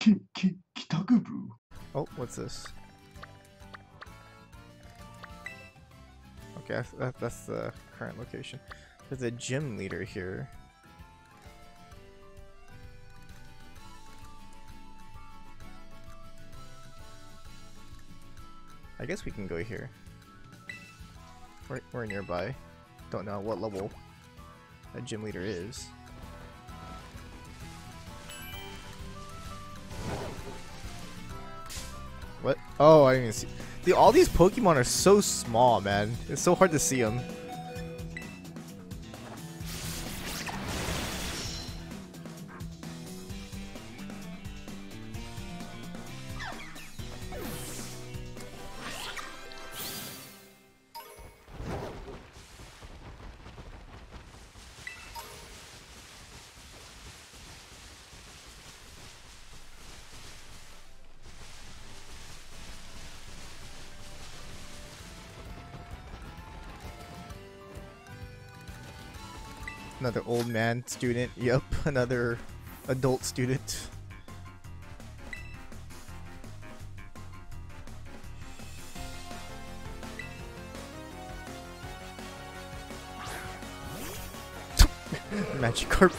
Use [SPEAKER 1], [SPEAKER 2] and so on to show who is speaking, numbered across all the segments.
[SPEAKER 1] Kitakubu.
[SPEAKER 2] Oh, what's this? Okay, that's the current location. There's a gym leader here. I guess we can go here. We're nearby. Don't know what level a gym leader is. What? Oh, I didn't even see. Dude, all these Pokemon are so small, man. It's so hard to see them. Another old man student. Yep, another adult student. Magikarp.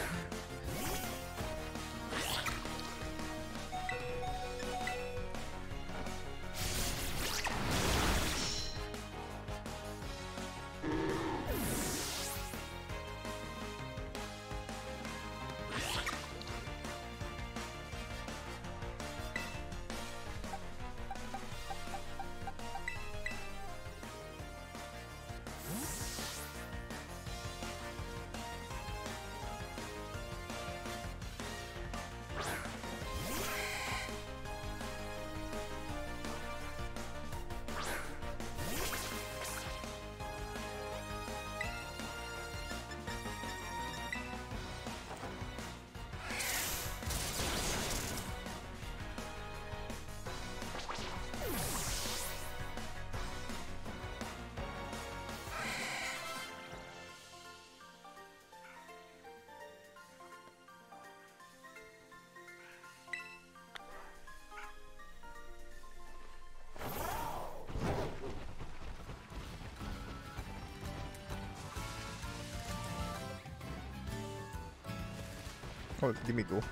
[SPEAKER 2] Oh, give me go.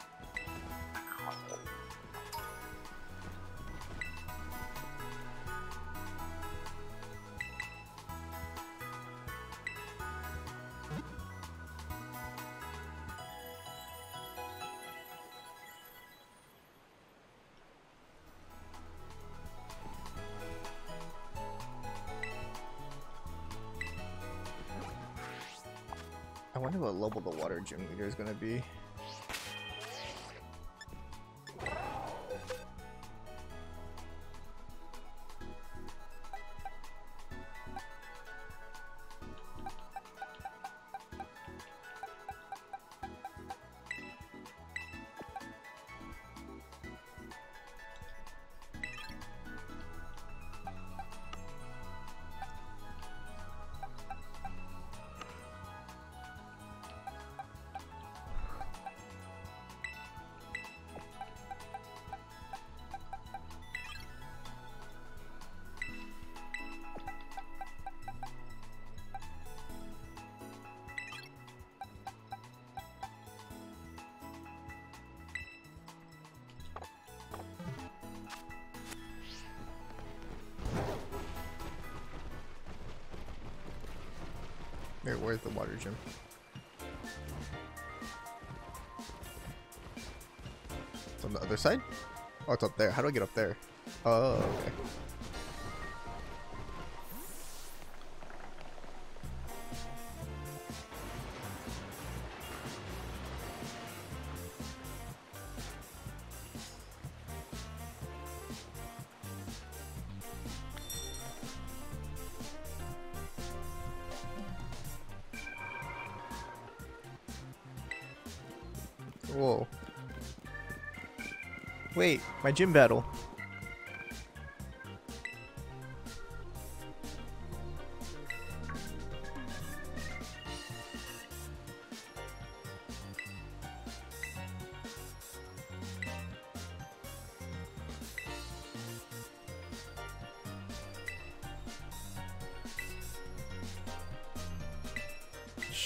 [SPEAKER 2] I wonder what level the water gym leader is gonna be. Where's the water gym? It's on the other side? Oh, it's up there. How do I get up there? Oh, okay. Whoa. Wait, my gym battle.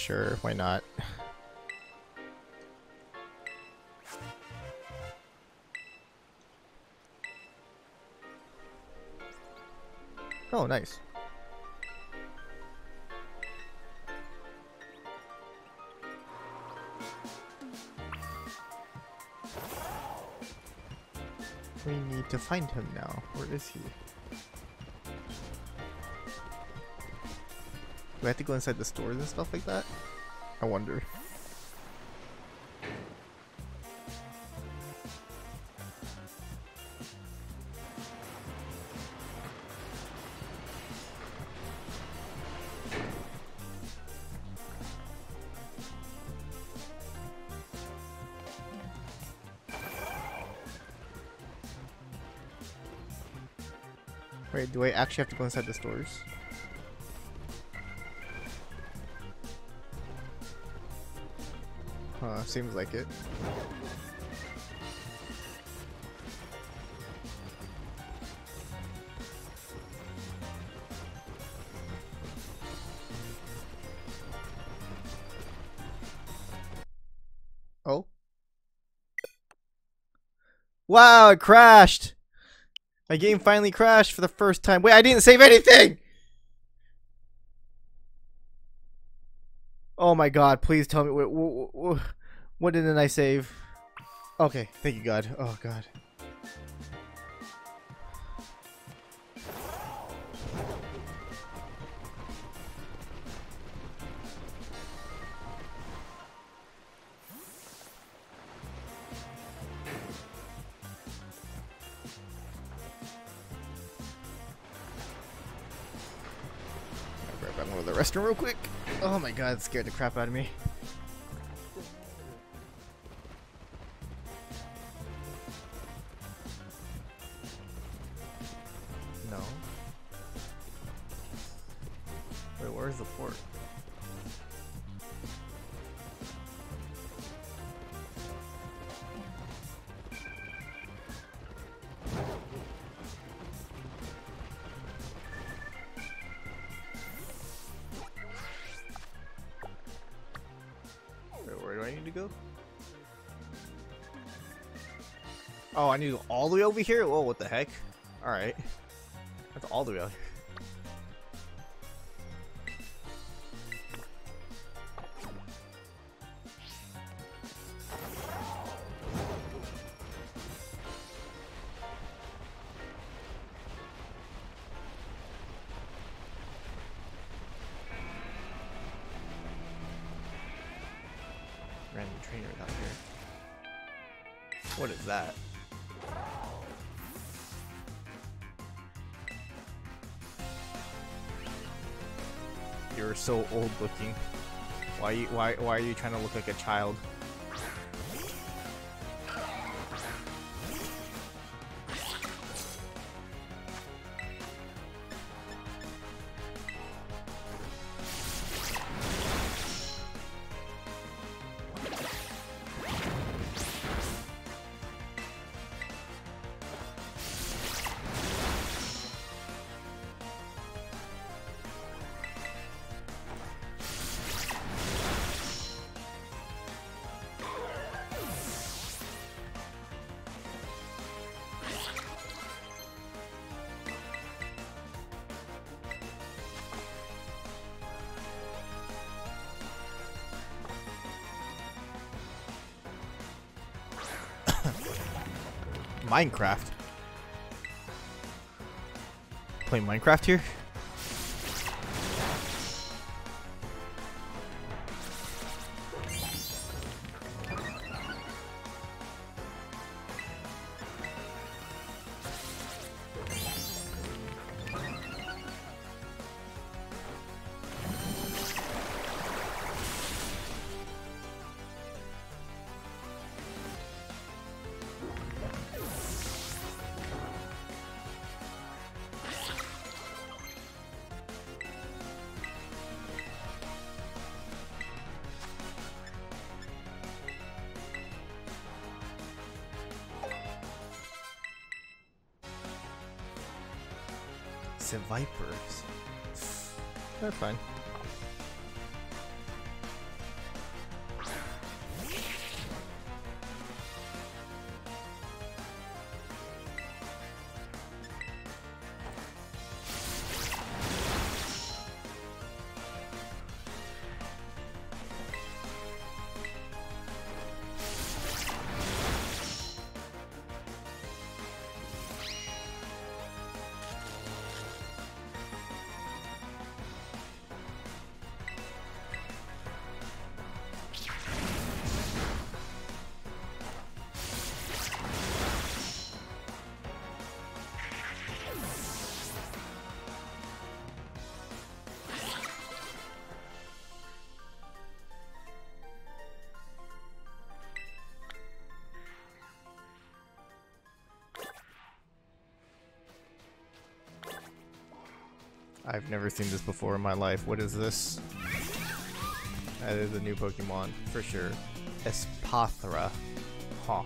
[SPEAKER 2] Sure, why not? Oh, nice. We need to find him now. Where is he? Do I have to go inside the stores and stuff like that? I wonder. Wait, do I actually have to go inside the stores? Seems like it. Oh. Wow, it crashed! My game finally crashed for the first time. Wait, I didn't save anything! Oh my god, please tell me. What didn't I save? Okay, thank you, God. Oh, God. Right back to the restroom real quick. Oh my god, it scared the crap out of me. No. Wait, where's the port? Where do I need to go? Oh, I need to go all the way over here? Whoa, what the heck? Alright. That's all the way out here. Random trainer out here. What is that? You're so old looking. Why are you trying to look like a child? Minecraft. Playing Minecraft here? Vipers. They're fine. I've never seen this before in my life. What is this? That is a new Pokemon, for sure. Espathra. Huh.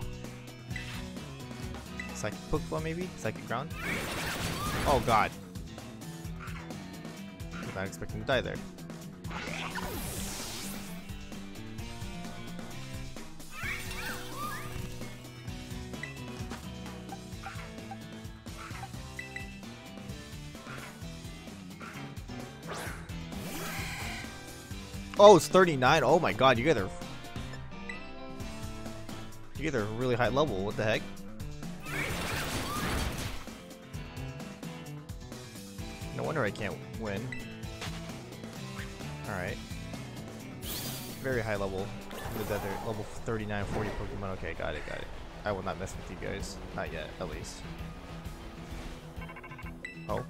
[SPEAKER 2] Psychic Pokeball, maybe? Psychic Ground? Oh god. Was not expecting to die there. Oh, it's 39. Oh my god, you guys are really high level. What the heck? No wonder I can't win. Alright. Very high level. With other level 39, 40 Pokemon. Okay, got it, got it. I will not mess with you guys. Not yet, at least. Oh.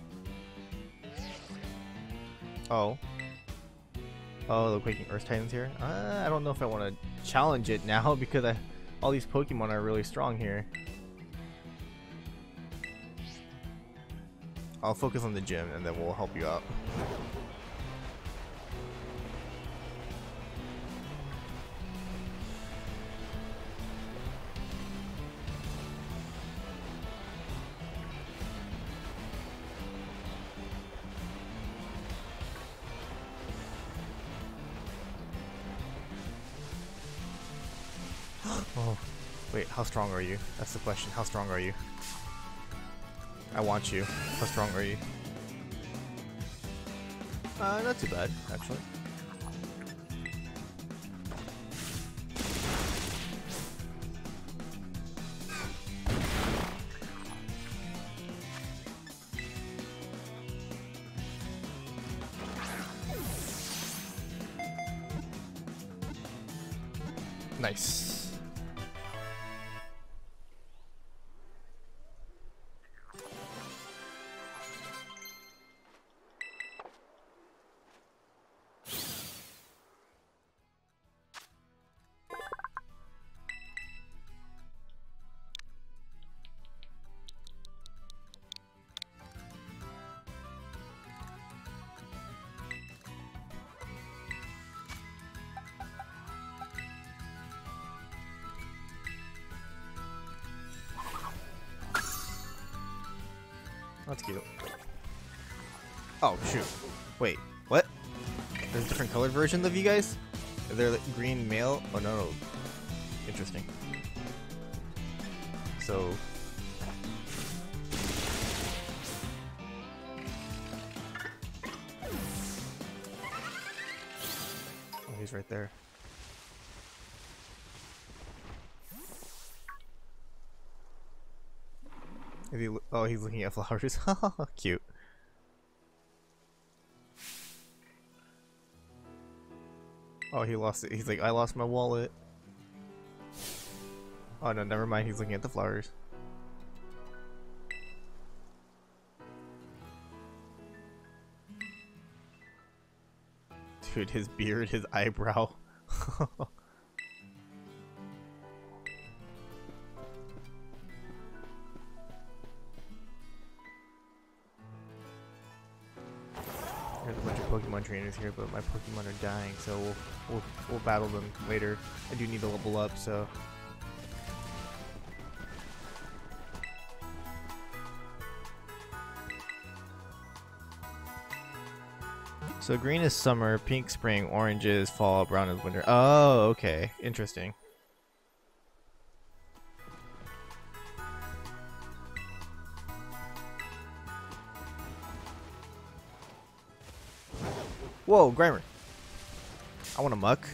[SPEAKER 2] Oh. Oh, the Quaking Earth Titans here? I don't know if I want to challenge it now because all these Pokemon are really strong here. I'll focus on the gym and then we'll help you out. Oh, wait, how strong are you? That's the question. How strong are you? I want you. How strong are you? Not too bad, actually. Nice. That's cute. Oh, shoot. Wait, what? There's different colored versions of you guys? Are there like green male? Oh, no, no. Interesting. So... Oh, he's right there. Oh, he's looking at flowers. Cute. Oh, he lost it. He's like, I lost my wallet. Oh no, never mind. He's looking at the flowers. Dude, his beard, his eyebrow. There's a bunch of Pokemon trainers here, but my Pokemon are dying, so we'll battle them later. I do need to level up, so. So green is summer, pink spring, orange is fall, brown is winter. Oh, okay, interesting. Whoa, Grimer. I want a muck.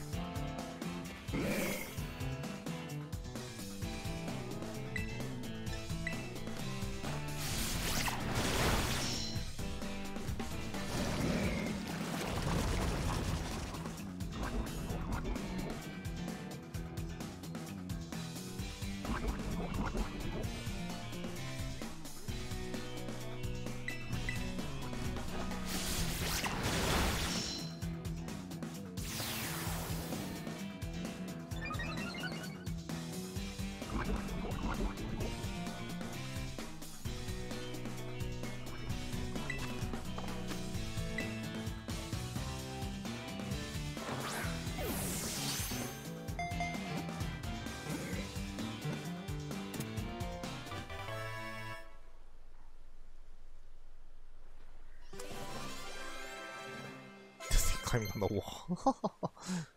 [SPEAKER 2] climbing on the wall.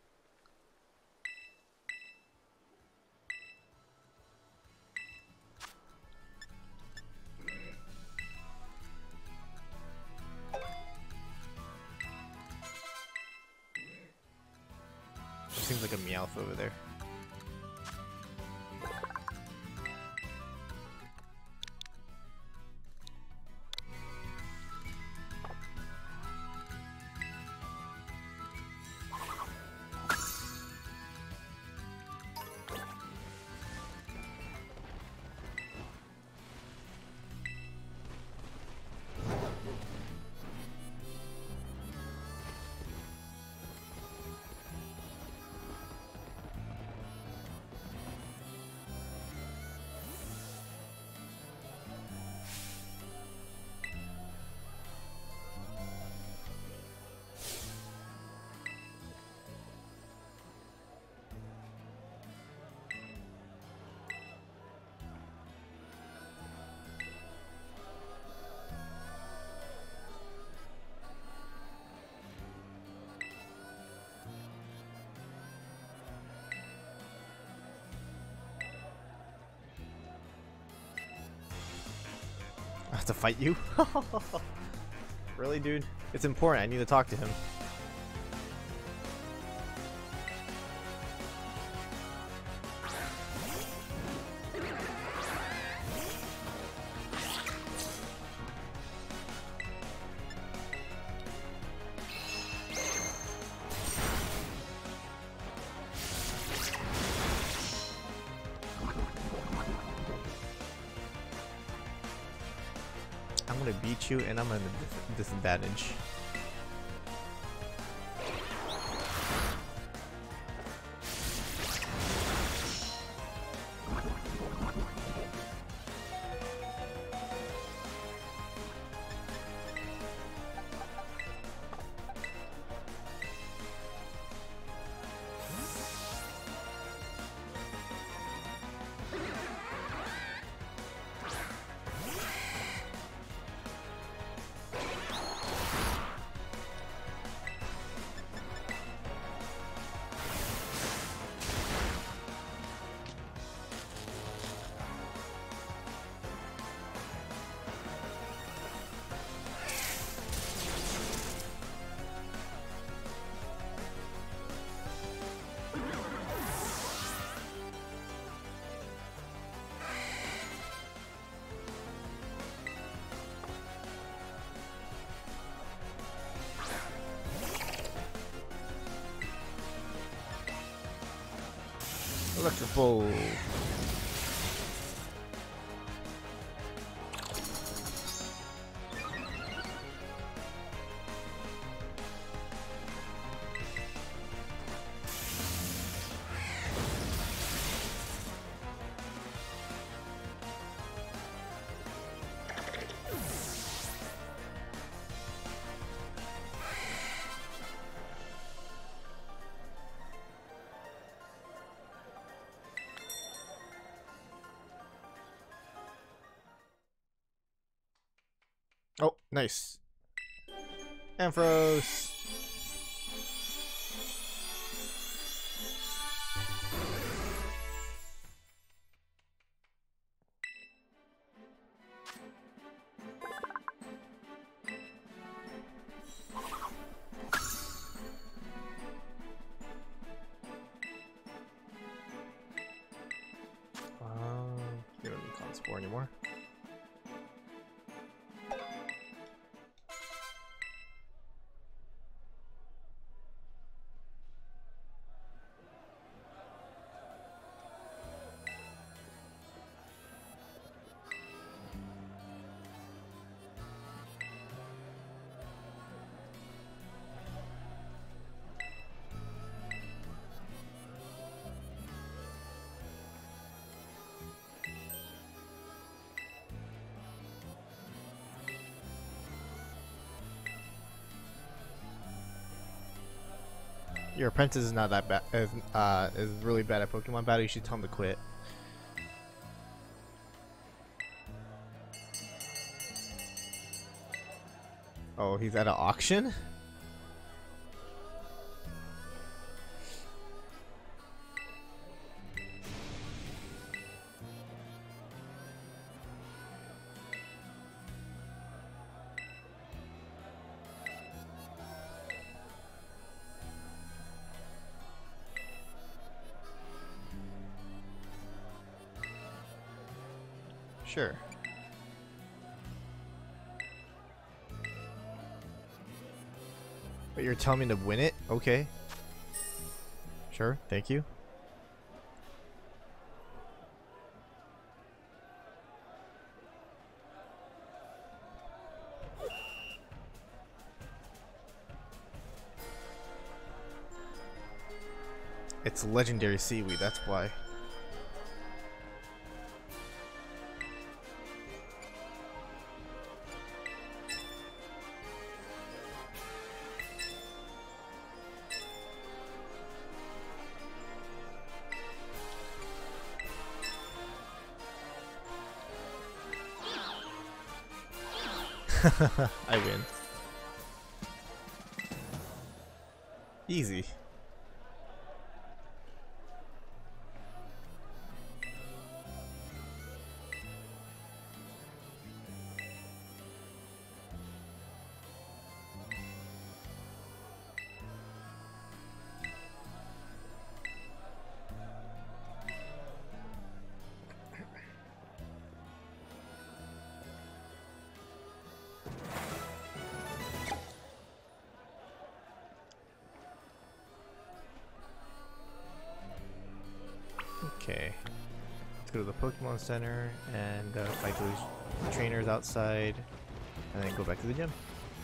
[SPEAKER 2] Seems like a Meowth over there. I have to fight you? Really, dude? It's important. I need to talk to him. I'm gonna beat you and I'm at a disadvantage. Electric Ball. Oh, nice. Ampharos. You don't need Conspore anymore. Your apprentice is not that bad. Is really bad at Pokemon battle. You should tell him to quit. Oh, he's at an auction? Sure. But you're telling me to win it? Okay. Sure, thank you. It's legendary seaweed, that's why. I win. Easy. Okay. Let's go to the Pokemon Center and fight those trainers outside, and then go back to the gym.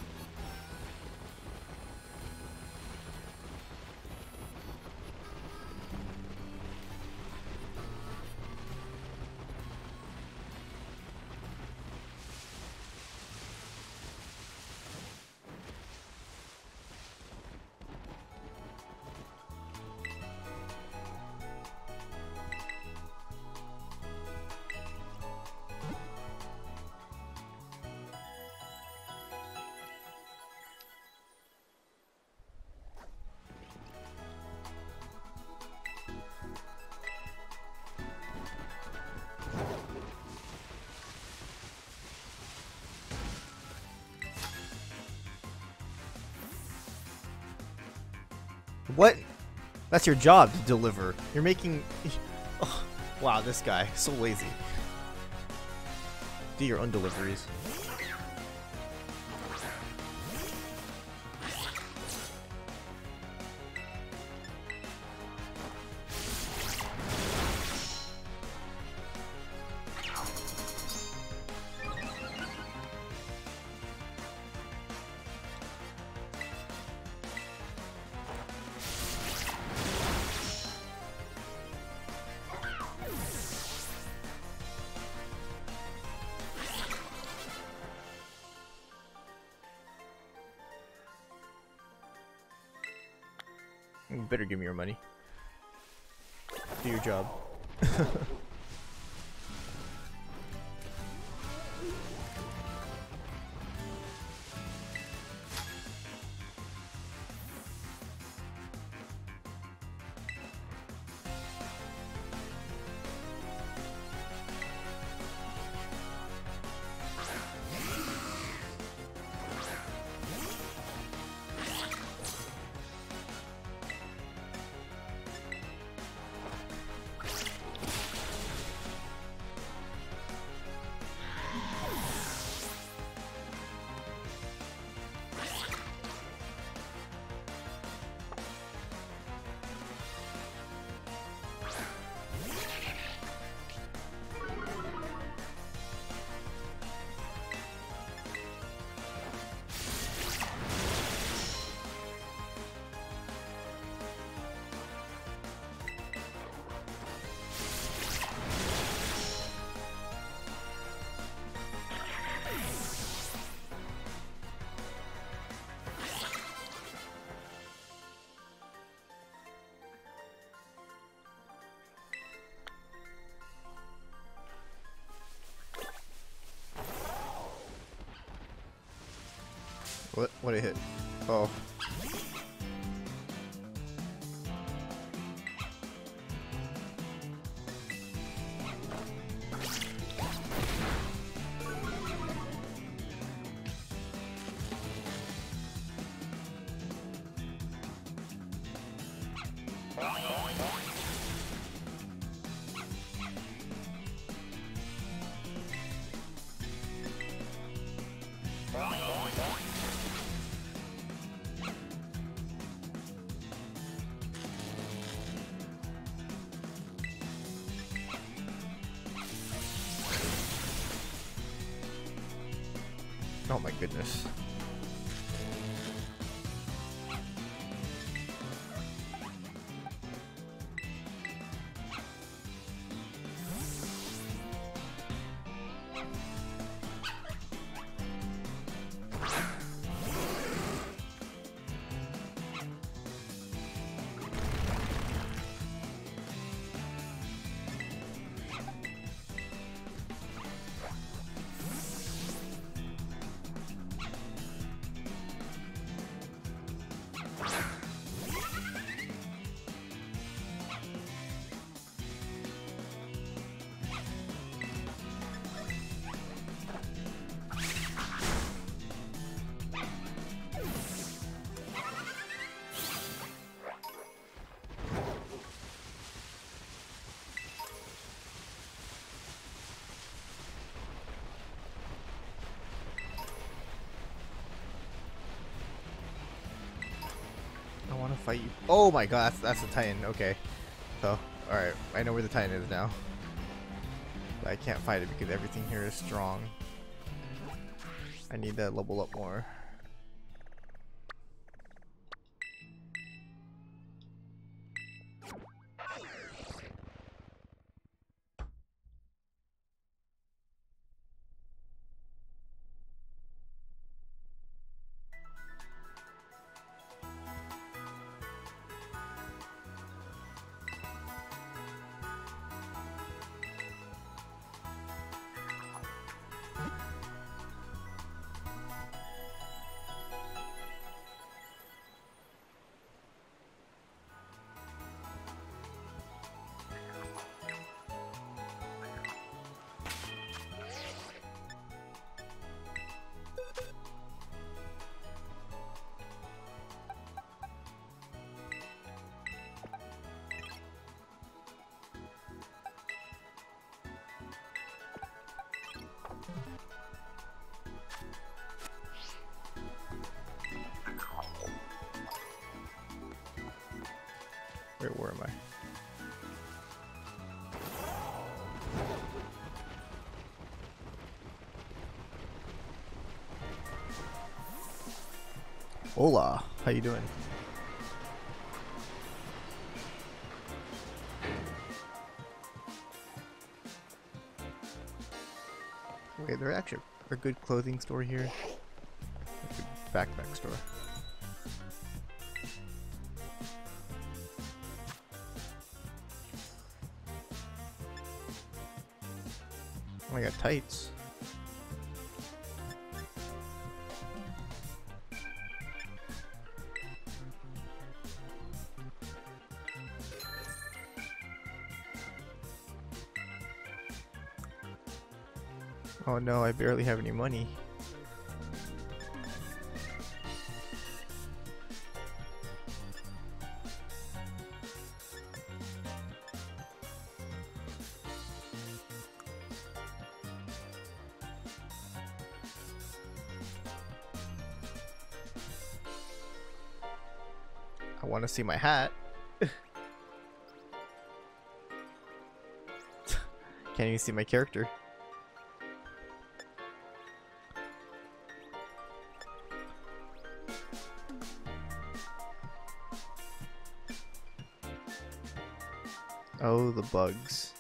[SPEAKER 2] What? That's your job to deliver. You're making... Oh, wow, this guy. So lazy. Do your own deliveries. You better give me your money. Do your job. What did it hit? Oh. Oh my goodness. I want to fight you. Oh my god, that's the Titan. Okay. So, alright. I know where the Titan is now. But I can't fight it because everything here is strong. I need to level up more. Where am I? Hola, how you doing? Okay, there's actually a good clothing store here. A good backpack store. Oh, I got tights. Oh no, I barely have any money. I want to see my hat. Can't even see my character. Oh, the bugs.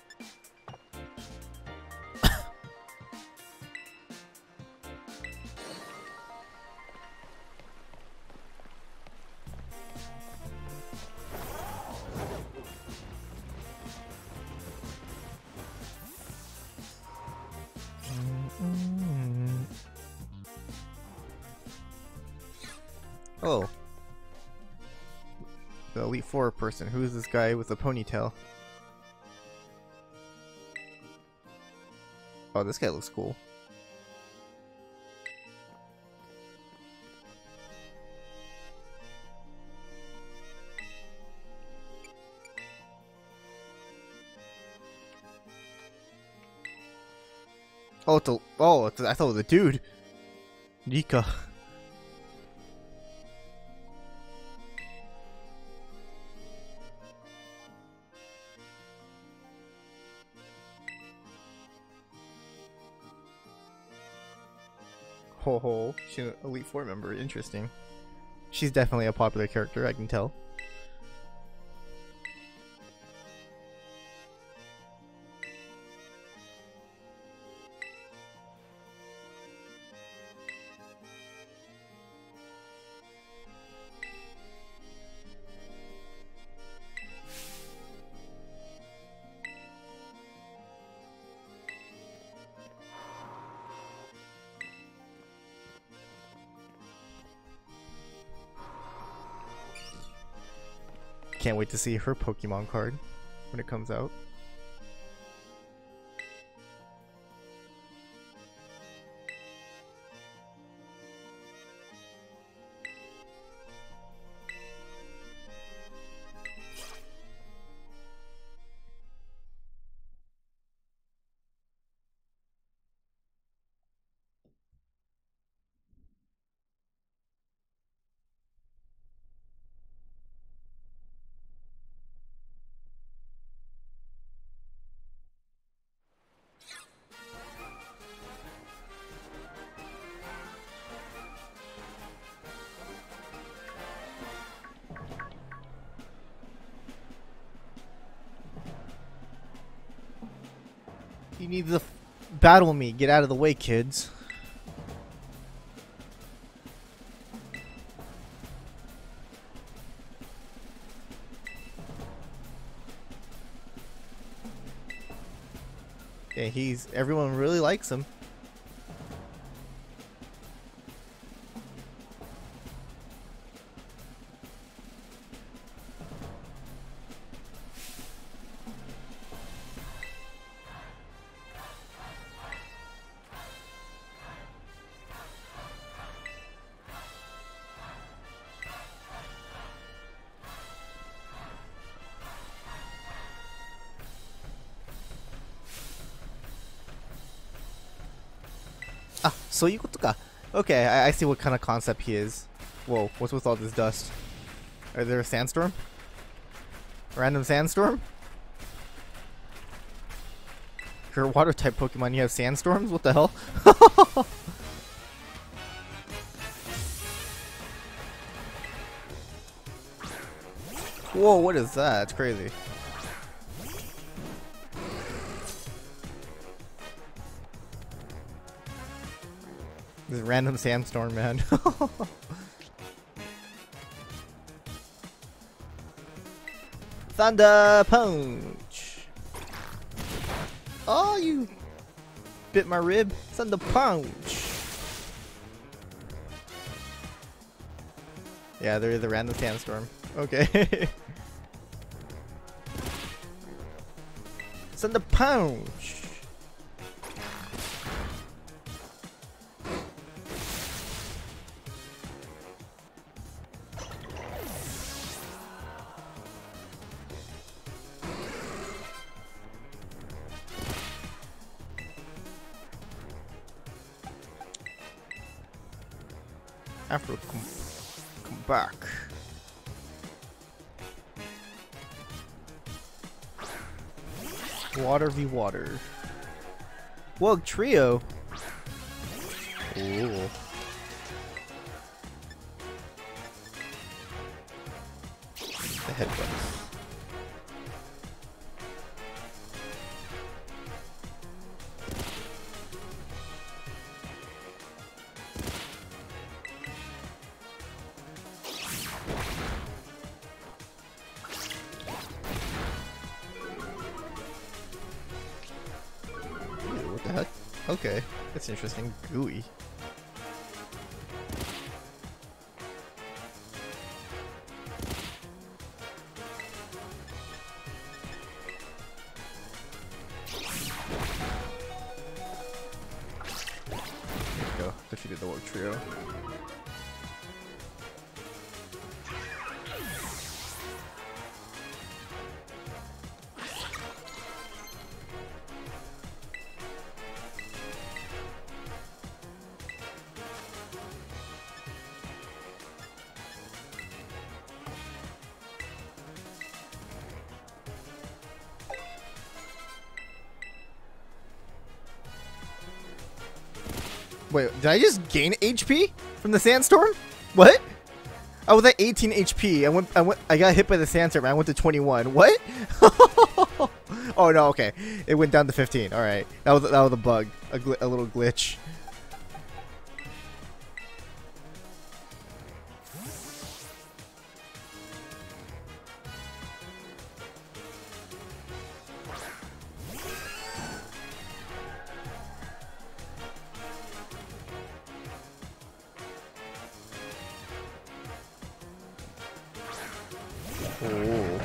[SPEAKER 2] Oh. The Elite Four person. Who is this guy with a ponytail? Oh, this guy looks cool. Oh, I thought it was a dude. Nika. Ho ho, she's an Elite Four member. Interesting. She's definitely a popular character, I can tell. Can't wait to see her Pokemon card when it comes out. You need to battle me. Get out of the way, kids. Yeah, everyone really likes him. Ah, so you ka. Okay, I see what kind of concept he is. Whoa, what's with all this dust? Is there a sandstorm? Random sandstorm? You're a water type Pokemon, you have sandstorms? What the hell? Whoa, what is that? It's crazy. This random sandstorm, man. Thunder Punch! Oh, you bit my rib. Thunder Punch! Yeah, there is a random sandstorm. Okay. Thunder Punch! Afro, come back. Water v water. Whoa, trio. Ooh. The headbutt. What the heck? Okay, that's interesting. Gooey. There we go. Defeated the Woke Trio. Wait, did I just gain HP from the sandstorm? What? I was at 18 HP. I got hit by the sandstorm. I went to 21. What? Oh no, okay. It went down to 15. All right, that was a bug, a little glitch. Oh.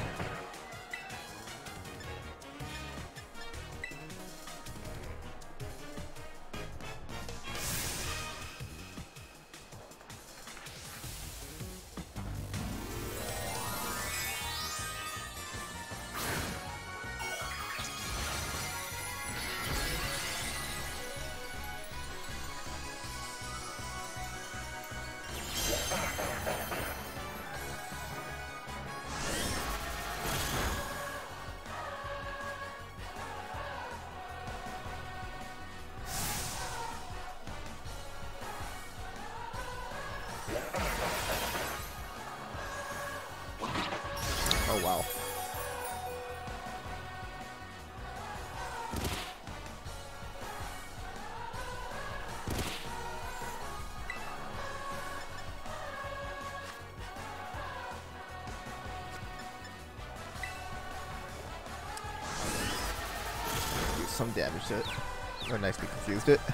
[SPEAKER 2] Oh wow. Do some damage to it. Oh, nice, we confused it.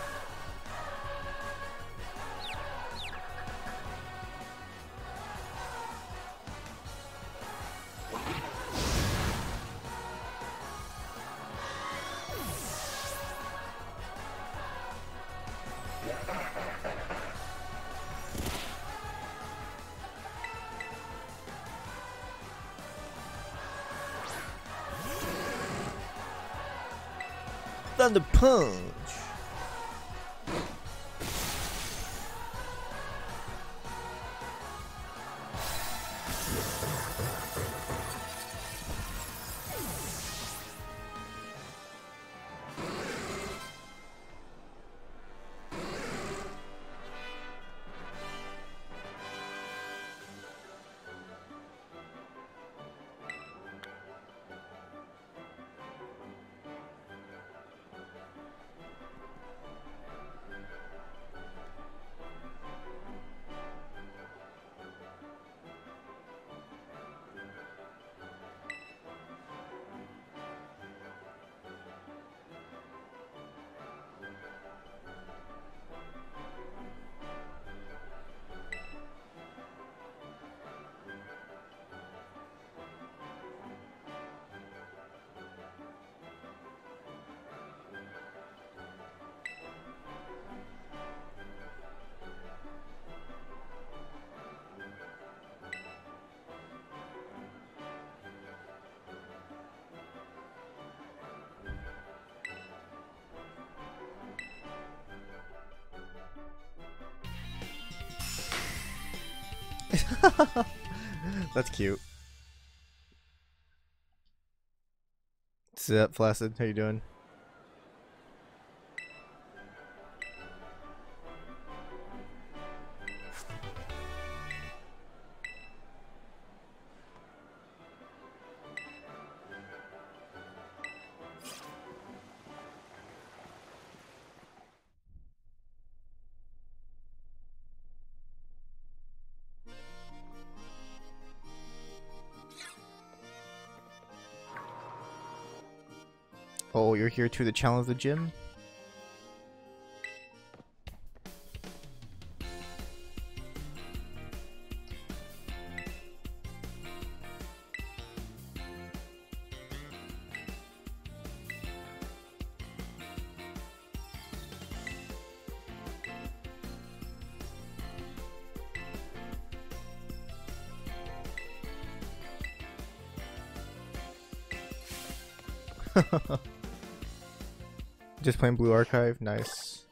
[SPEAKER 2] Thunder Punch. That's cute. What's up, Flaccid? How you doing? Oh, you're here to challenge the gym? Just playing Blue Archive, nice.